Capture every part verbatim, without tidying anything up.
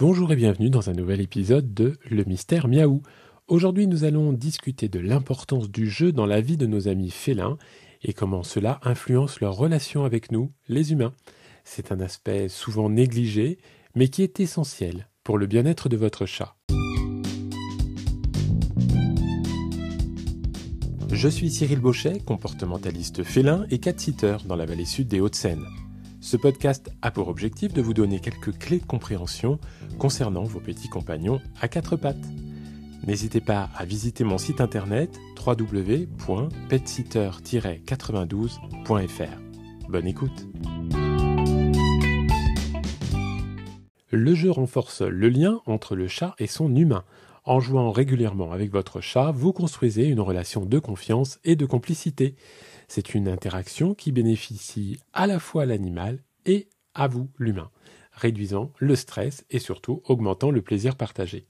Bonjour et bienvenue dans un nouvel épisode de Le Mystère Miaou. Aujourd'hui, nous allons discuter de l'importance du jeu dans la vie de nos amis félins et comment cela influence leur relation avec nous, les humains. C'est un aspect souvent négligé, mais qui est essentiel pour le bien-être de votre chat. Je suis Cyril Bauchet, comportementaliste félin et cat-sitter dans la vallée sud des Hauts-de-Seine. Ce podcast a pour objectif de vous donner quelques clés de compréhension concernant vos petits compagnons à quatre pattes. N'hésitez pas à visiter mon site internet w w w point pet sitter tiret quatre-vingt-douze point f r. Bonne écoute. Le jeu renforce le lien entre le chat et son humain. En jouant régulièrement avec votre chat, vous construisez une relation de confiance et de complicité. C'est une interaction qui bénéficie à la fois à l'animal et à vous, l'humain, réduisant le stress et surtout augmentant le plaisir partagé.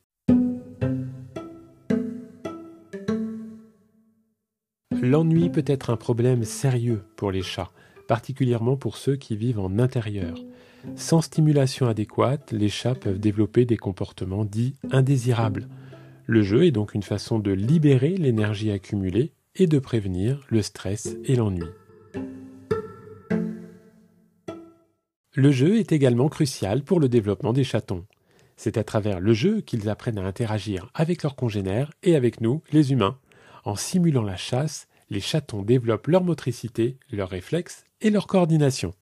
L'ennui peut être un problème sérieux pour les chats, particulièrement pour ceux qui vivent en intérieur. Sans stimulation adéquate, les chats peuvent développer des comportements dits indésirables. Le jeu est donc une façon de libérer l'énergie accumulée et de prévenir le stress et l'ennui. Le jeu est également crucial pour le développement des chatons. C'est à travers le jeu qu'ils apprennent à interagir avec leurs congénères et avec nous, les humains. En simulant la chasse, les chatons développent leur motricité, leurs réflexes et leur coordination.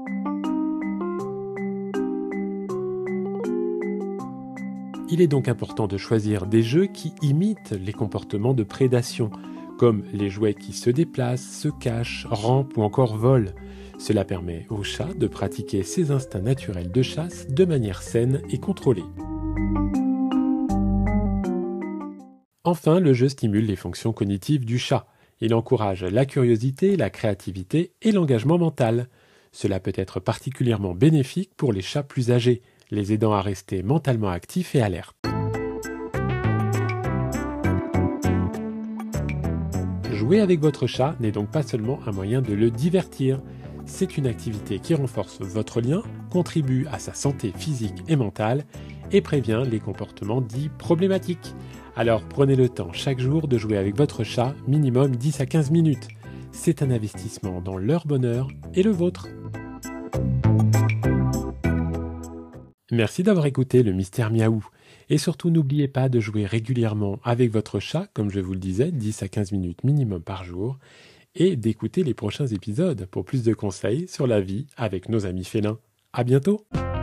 Il est donc important de choisir des jeux qui imitent les comportements de prédation, comme les jouets qui se déplacent, se cachent, rampent ou encore volent. Cela permet au chat de pratiquer ses instincts naturels de chasse de manière saine et contrôlée. Enfin, le jeu stimule les fonctions cognitives du chat. Il encourage la curiosité, la créativité et l'engagement mental. Cela peut être particulièrement bénéfique pour les chats plus âgés, les aidant à rester mentalement actifs et alertes. Jouer avec votre chat n'est donc pas seulement un moyen de le divertir. C'est une activité qui renforce votre lien, contribue à sa santé physique et mentale et prévient les comportements dits problématiques. Alors prenez le temps chaque jour de jouer avec votre chat, minimum dix à quinze minutes. C'est un investissement dans leur bonheur et le vôtre. Merci d'avoir écouté le Mystère Miaou. Et surtout, n'oubliez pas de jouer régulièrement avec votre chat, comme je vous le disais, dix à quinze minutes minimum par jour, et d'écouter les prochains épisodes pour plus de conseils sur la vie avec nos amis félins. À bientôt!